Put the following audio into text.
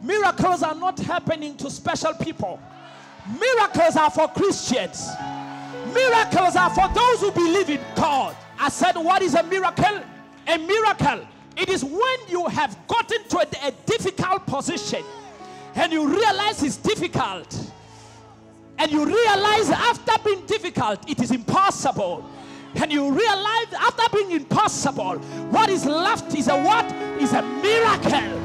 Miracles are not happening to special people. Miracles are for Christians. Miracles are for those who believe in God. I said, what is a miracle? A miracle, it is when you have gotten to a difficult position and you realize it's difficult. And you realize after being difficult, it is impossible. And you realize after being impossible, what is left is a what? Is a miracle.